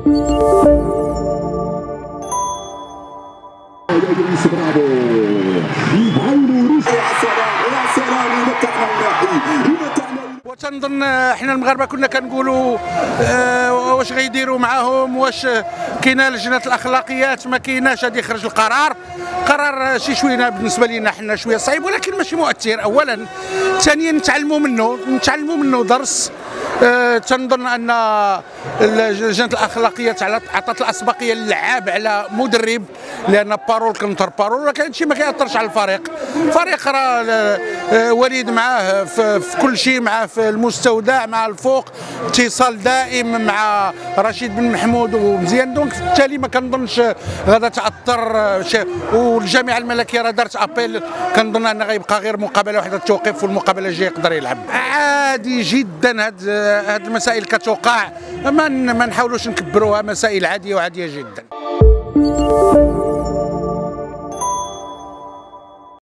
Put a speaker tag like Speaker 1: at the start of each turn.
Speaker 1: وتنظن احنا المغاربه كنا كنقولوا واش غيديروا معاهم، واش كاينه لجنه الاخلاقيات، ما كايناش، غادي يخرج القرار. قرار شي شويه بالنسبه لنا حنا شويه صعيب، ولكن ماشي مؤثر. اولا، ثانيا نتعلموا منه درس. تنظن ان لجنه الاخلاقيات عطات الاسبقيه للعاب على مدرب، لان بارول كونتر بارول، ولكن هادشي ما كيأثرش على الفريق راه وليد معاه في كل شيء، معاه في المستودع، مع الفوق، اتصال دائم مع رشيد بن محمود ومزيان. دونك بالتالي ما كنظنش غادا تاثر والجامعه الملكيه راه دارت ابيل. كنظن ان غيبقى غير مقابله واحده توقف، والمقابله الجايه يقدر يلعب. عادي جدا هاد المسائل كتوقع، ما نحاولوش نكبروها، مسائل عاديه وعاديه جدا.